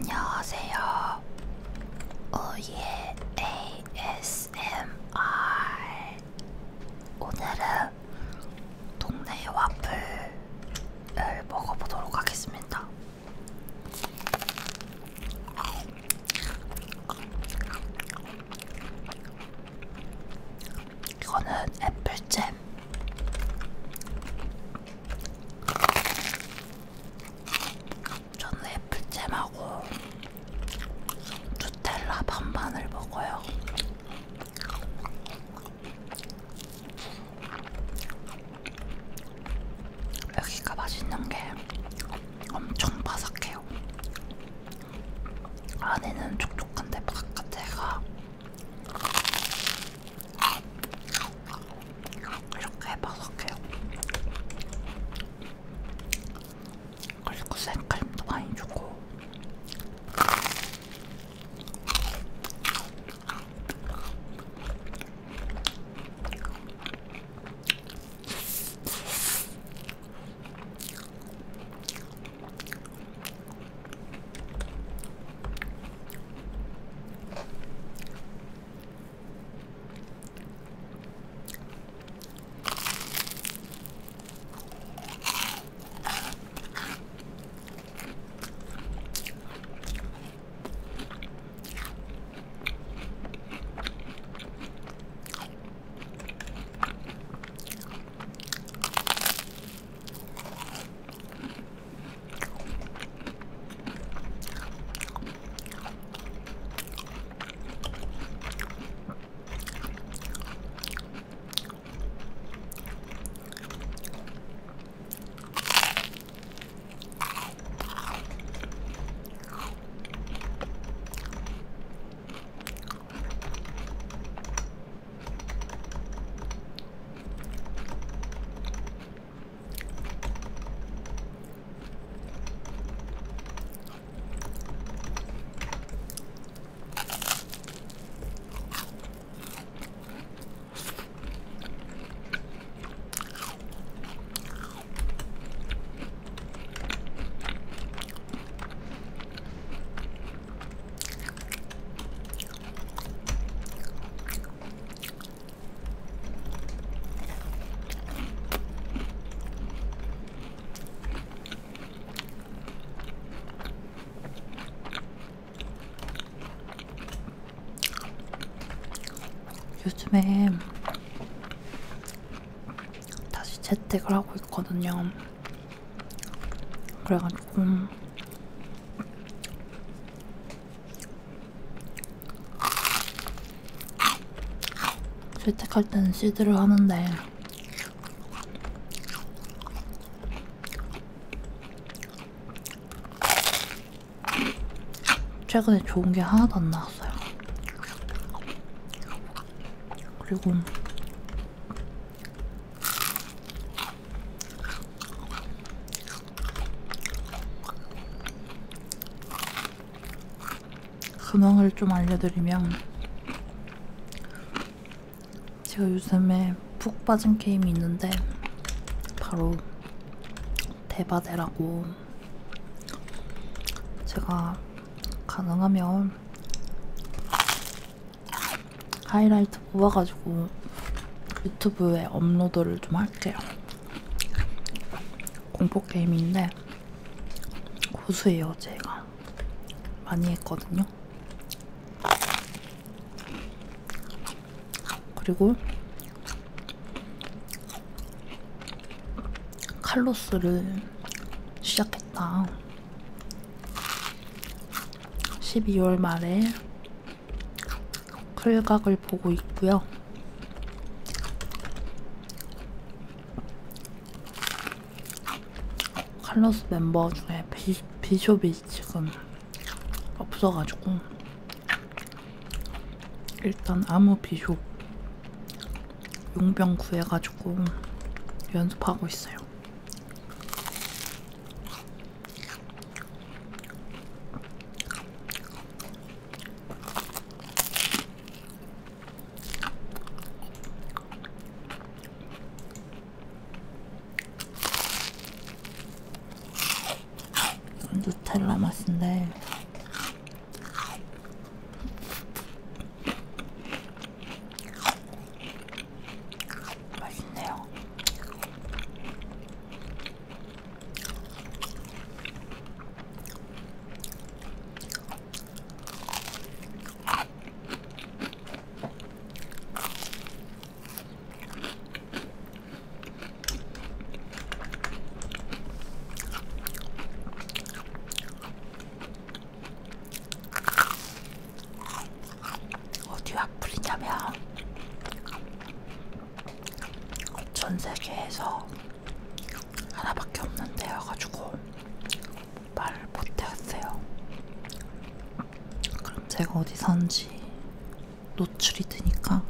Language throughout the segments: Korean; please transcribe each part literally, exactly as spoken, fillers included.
안녕하세요. 우예 에이에스엠알. 오늘은 동네 와플을 먹어보도록 하겠습니다. 이거는 애플잼. 저는 애플잼하고 누텔라 반반을 먹어요. 여기가 맛있는 게 엄청 바삭해요. 안에는 촉촉한데 바깥에가 이렇게 바삭해요. 그리고 생크림도 많이 주고. 요즘에 다시 재택을 하고 있거든요. 그래가지고 재택할 때는 시드를 하는데 최근에 좋은 게 하나도 안 나왔어요. 그리고 근황을 좀 알려드리면, 제가 요즘에 푹 빠진 게임이 있는데 바로 대바대라고, 제가 가능하면 하이라이트 뽑아가지고 유튜브에 업로드를 좀 할게요. 공포게임인데 고수예요. 제가 많이 했거든요. 그리고 칼로스를 시작했다. 십이월 말에 클각을 보고 있고요. 칼로스 멤버 중에 비, 비숍이 지금 없어가지고 일단 아무 비숍 용병 구해가지고 연습하고 있어요. 누텔라 맛인데 제가 어디 사는지 노출이 되니까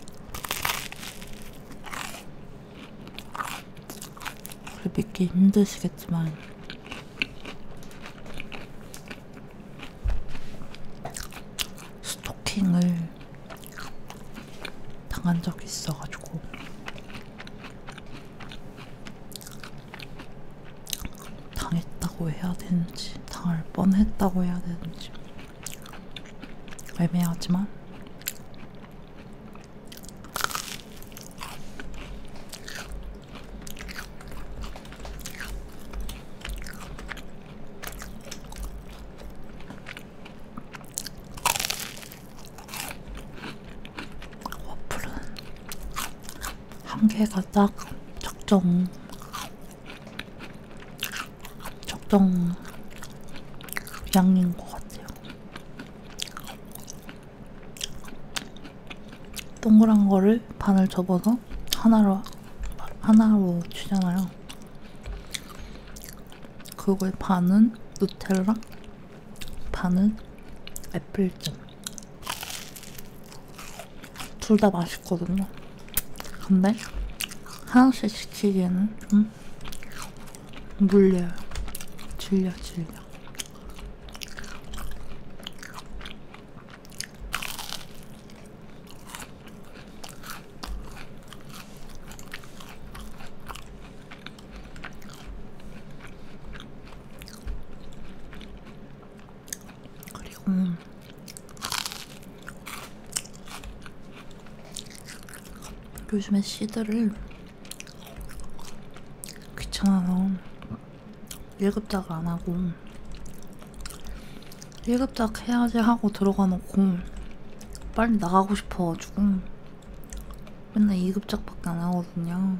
믿기 힘드시겠지만 스토킹을 당한 적이 있어가지고 당했다고 해야 되는지 당할 뻔했다고 해야 되는지 애매하지만 와플은 한 개가 딱 적정 적정 양인 것 같아요. 동그란 거를 반을 접어서 하나로 하나로 주잖아요. 그거의 반은 누텔라, 반은 애플잼. 둘 다 맛있거든요. 근데 하나씩 시키기에는 좀 물려요. 질려 질려. 그리고 요즘에 시드를 귀찮아서 일 급작을 안 하고 일 급작 해야지 하고 들어가 놓고 빨리 나가고 싶어가지고 맨날 이 급작밖에 안 하거든요.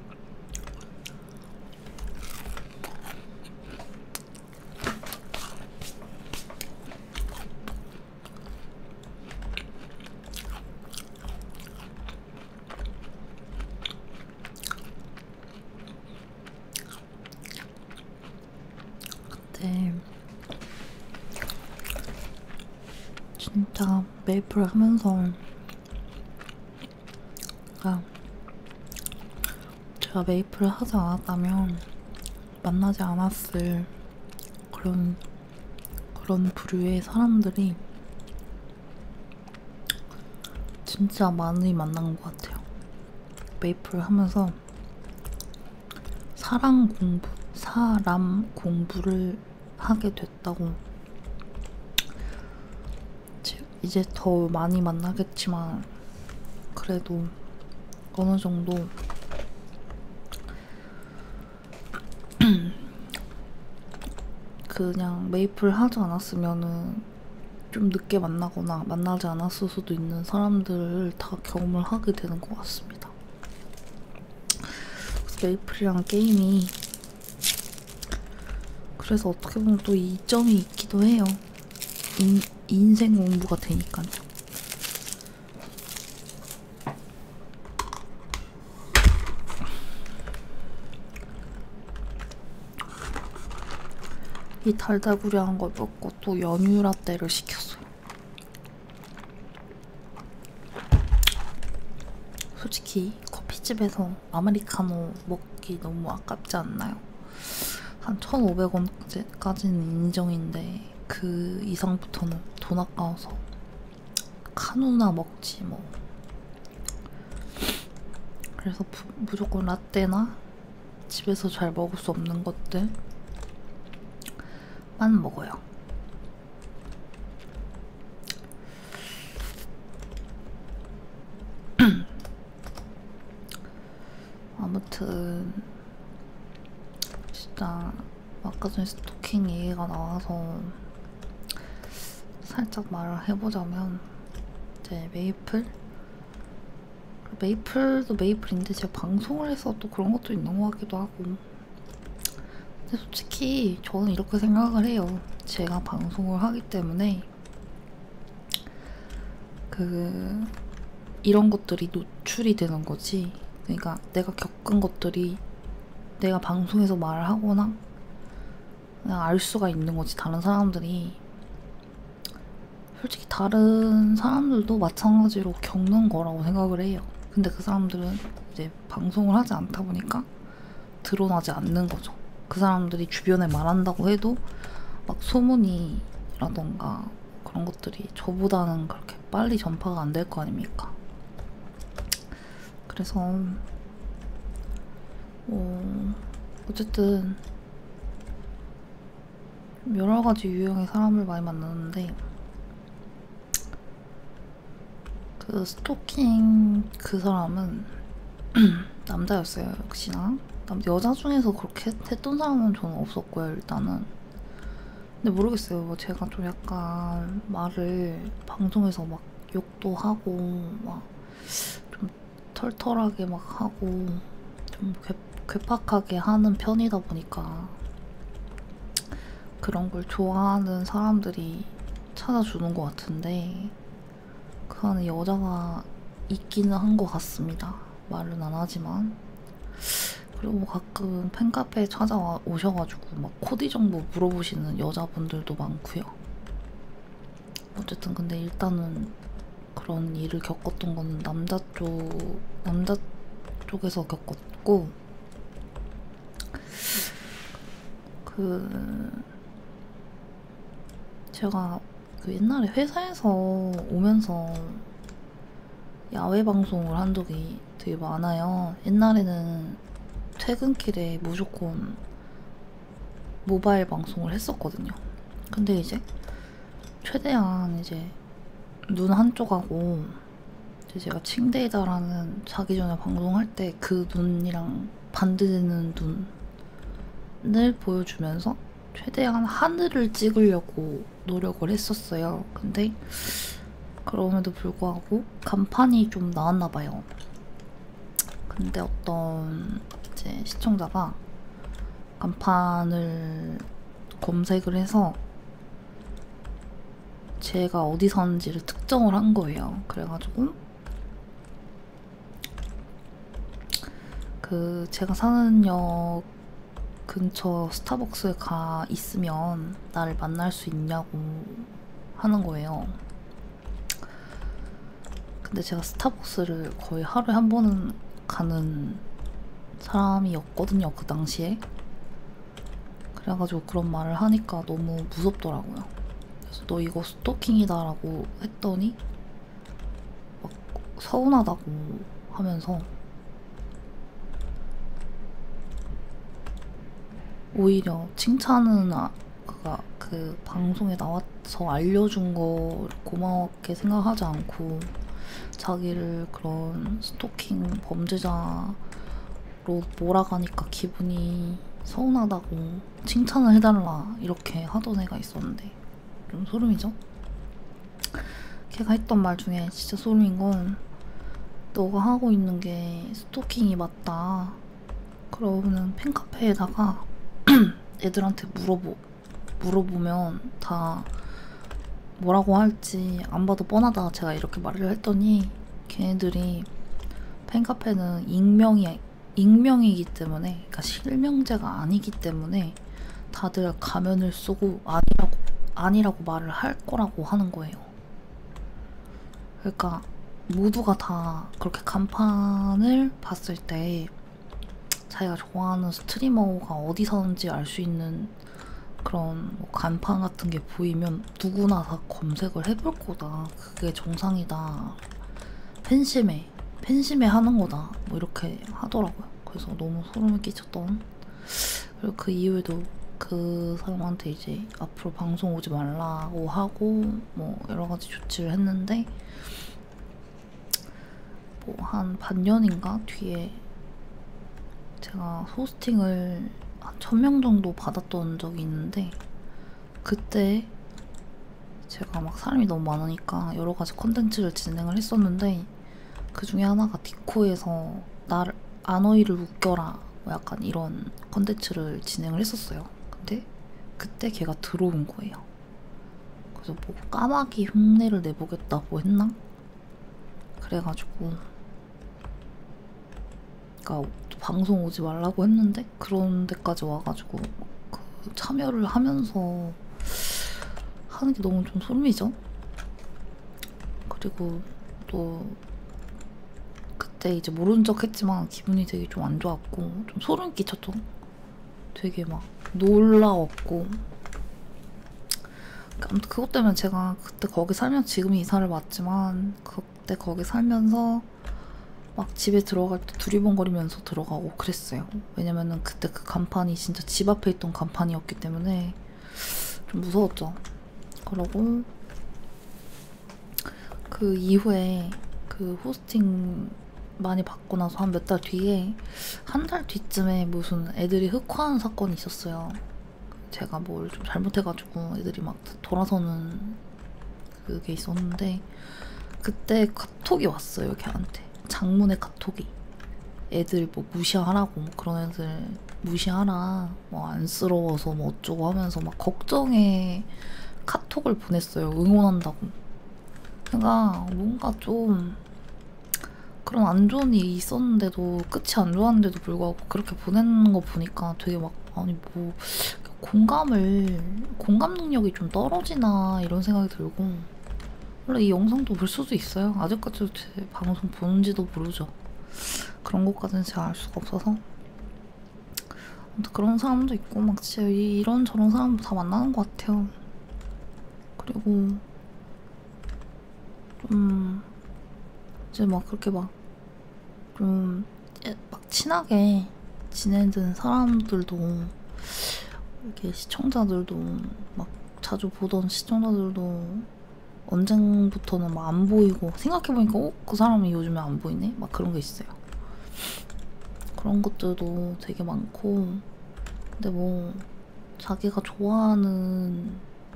그때 진짜 메이플 하면서 그러니까 제가 메이플을 하지 않았다면 만나지 않았을 그런 그런 부류의 사람들이 진짜 많이 만난 것 같아요. 메이플 하면서 사람 공부, 사람 공부를 하게 됐다고. 이제 더 많이 만나겠지만 그래도 어느 정도 그냥 메이플 하지 않았으면은 좀 늦게 만나거나 만나지 않았을 수도 있는 사람들을 다 경험을 하게 되는 것 같습니다. 그래서 메이플이란 게임이 그래서 어떻게 보면 또 이점이 있기도 해요. 인, 인생 공부가 되니까요. 이 달달구리한 걸 먹고 또 연유 라떼를 시켰어요. 솔직히 커피집에서 아메리카노 먹기 너무 아깝지 않나요? 한 천오백 원까지는 인정인데 그 이상부터는 돈 아까워서 카누나 먹지 뭐. 그래서 부, 무조건 라떼나 집에서 잘 먹을 수 없는 것들만 먹어요. 아무튼 진짜 아까 전에 스토킹 얘기가 나와서 살짝 말을 해보자면 이제 메이플? 메이플도 메이플인데 제가 방송을 해서 또 그런 것도 있는 것 같기도 하고. 근데 솔직히 저는 이렇게 생각을 해요. 제가 방송을 하기 때문에 그 이런 것들이 노출이 되는 거지. 그러니까 내가 겪은 것들이 내가 방송에서 말을 하거나 그냥 알 수가 있는 거지. 다른 사람들이 솔직히 다른 사람들도 마찬가지로 겪는 거라고 생각을 해요. 근데 그 사람들은 이제 방송을 하지 않다 보니까 드러나지 않는 거죠. 그 사람들이 주변에 말한다고 해도 막 소문이라던가 그런 것들이 저보다는 그렇게 빨리 전파가 안 될 거 아닙니까? 그래서 어, 어쨌든 여러 가지 유형의 사람을 많이 만났는데 그 스토킹 그 사람은 남자였어요. 역시나 남, 여자 중에서 그렇게 했던 사람은 저는 없었고요. 일단은 근데 모르겠어요. 뭐 제가 좀 약간 말을 방송에서 막 욕도 하고 막 좀 털털하게 막 하고 좀 괴, 괴팍하게 하는 편이다 보니까 그런 걸 좋아하는 사람들이 찾아주는 것 같은데 그 안에 여자가 있기는 한 것 같습니다. 말은 안 하지만. 그리고 가끔 팬카페에 찾아와 오셔가지고 막 코디 정보 물어보시는 여자분들도 많고요. 어쨌든 근데 일단은 그런 일을 겪었던 거는 남자 쪽 남자 쪽에서 겪었고 그 제가 그 옛날에 회사에서 오면서 야외 방송을 한 적이 되게 많아요. 옛날에는 퇴근길에 무조건 모바일 방송을 했었거든요. 근데 이제 최대한 이제 눈 한쪽하고 이제 제가 칭데이다라는 자기 전에 방송할 때 그 눈이랑 반대되는 눈을 보여주면서 최대한 하늘을 찍으려고 노력을 했었어요. 근데 그럼에도 불구하고 간판이 좀 나왔나봐요. 근데 어떤 이제 시청자가 간판을 검색을 해서 제가 어디 사는지를 특정을 한 거예요. 그래가지고 그 제가 사는 역 근처 스타벅스에 가 있으면 나를 만날 수 있냐고 하는 거예요. 근데 제가 스타벅스를 거의 하루에 한 번은 가는 사람이었거든요, 그 당시에. 그래가지고 그런 말을 하니까 너무 무섭더라고요. 그래서 너 이거 스토킹이다 라고 했더니 막 서운하다고 하면서 오히려 칭찬은 아, 그가 그 방송에 나와서 알려준 거 고맙게 생각하지 않고 자기를 그런 스토킹 범죄자로 몰아가니까 기분이 서운하다고 칭찬을 해달라 이렇게 하던 애가 있었는데 좀 소름이죠? 걔가 했던 말 중에 진짜 소름인 건 너가 하고 있는 게 스토킹이 맞다. 그러면은 팬카페에다가 애들한테 물어보, 물어보면 다 뭐라고 할지 안 봐도 뻔하다 제가 이렇게 말을 했더니 걔네들이 팬카페는 익명이, 익명이기 때문에 그러니까 실명제가 아니기 때문에 다들 가면을 쓰고 아니라고, 아니라고 말을 할 거라고 하는 거예요. 그러니까 모두가 다 그렇게 간판을 봤을 때 자기가 좋아하는 스트리머가 어디 사는지 알 수 있는 그런 뭐 간판 같은 게 보이면 누구나 다 검색을 해볼 거다. 그게 정상이다. 팬심에 팬심에 하는 거다. 뭐 이렇게 하더라고요. 그래서 너무 소름이 끼쳤던. 그리고 그 이후에도 그 사람한테 이제 앞으로 방송 오지 말라고 하고 뭐 여러 가지 조치를 했는데 뭐 한 반년인가 뒤에 제가 호스팅을 한 천 명 정도 받았던 적이 있는데 그때 제가 막 사람이 너무 많으니까 여러 가지 컨텐츠를 진행을 했었는데 그 중에 하나가 디코에서 나를 아너이를 웃겨라 뭐 약간 이런 컨텐츠를 진행을 했었어요. 근데 그때 걔가 들어온 거예요. 그래서 뭐 까마귀 흉내를 내보겠다고 했나? 그래가지고 그러니까 방송 오지 말라고 했는데 그런 데까지 와가지고 그 참여를 하면서 하는 게 너무 좀 소름이죠? 그리고 또 그때 이제 모른 척 했지만 기분이 되게 좀 안 좋았고 좀 소름 끼쳤죠. 되게 막 놀라웠고. 아무튼 그것 때문에 제가 그때 거기 살면서 지금 이사를 왔지만 그때 거기 살면서 막 집에 들어갈 때 두리번거리면서 들어가고 그랬어요. 왜냐면은 그때 그 간판이 진짜 집 앞에 있던 간판이었기 때문에 좀 무서웠죠. 그러고 그 이후에 그 호스팅 많이 받고 나서 한 몇 달 뒤에 한 달 뒤쯤에 무슨 애들이 흑화한 사건이 있었어요. 제가 뭘 좀 잘못해가지고 애들이 막 돌아서는 그게 있었는데 그때 카톡이 왔어요. 걔한테 장문의 카톡이 애들 뭐 무시하라고 뭐 그런 애들 무시하라 뭐 안쓰러워서 뭐 어쩌고 하면서 막 걱정에 카톡을 보냈어요. 응원한다고. 그러니까 뭔가 좀 그런 안 좋은 일이 있었는데도 끝이 안 좋았는데도 불구하고 그렇게 보내는 거 보니까 되게 막 아니 뭐 공감을 공감 능력이 좀 떨어지나 이런 생각이 들고 원래 이 영상도 볼 수도 있어요. 아직까지도 제 방송 보는지도 모르죠. 그런 것까지는 제가 알 수가 없어서 아무튼 그런 사람도 있고 막 진짜 이런 저런 사람도 다 만나는 것 같아요. 그리고 좀 이제 막 그렇게 막 좀 막 친하게 지내는 사람들도 이렇게 시청자들도 막 자주 보던 시청자들도 언젠부터는 막 안 보이고 생각해보니까 어? 그 사람이 요즘에 안 보이네? 막 그런 게 있어요. 그런 것들도 되게 많고 근데 뭐 자기가 좋아하는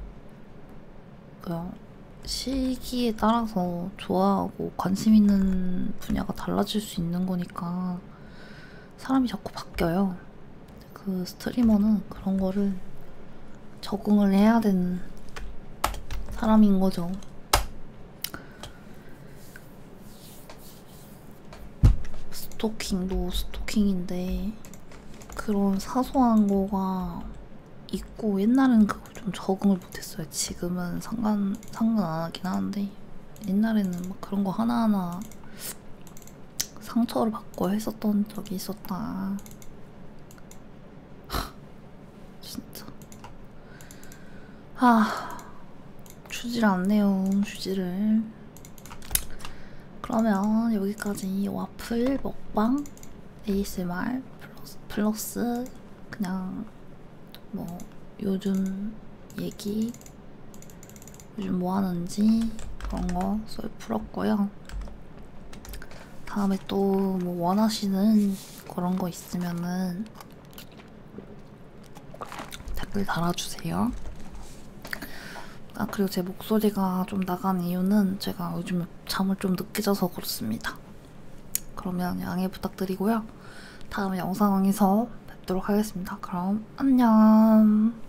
그냥 시기에 따라서 좋아하고 관심 있는 분야가 달라질 수 있는 거니까 사람이 자꾸 바뀌어요. 그 스트리머는 그런 거를 적응을 해야 되는 사람인 거죠. 스토킹도 스토킹인데 그런 사소한 거가 있고 옛날에는 그걸 좀 적응을 못했어요. 지금은 상관 상관 안 하긴 하는데 옛날에는 막 그런 거 하나하나 상처를 받고 했었던 적이 있었다. 진짜 아 주지를 않네요. 주지를. 그러면 여기까지 와플 먹방 에이에스엠알 플러스, 플러스 그냥 뭐 요즘 얘기 요즘 뭐 하는지 그런 거 썰 풀었고요. 다음에 또 뭐 원하시는 그런 거 있으면은 댓글 달아주세요. 아 그리고 제 목소리가 좀 나간 이유는 제가 요즘 잠을 좀 늦게 자서 그렇습니다. 그러면 양해 부탁드리고요. 다음 영상에서 뵙도록 하겠습니다. 그럼 안녕.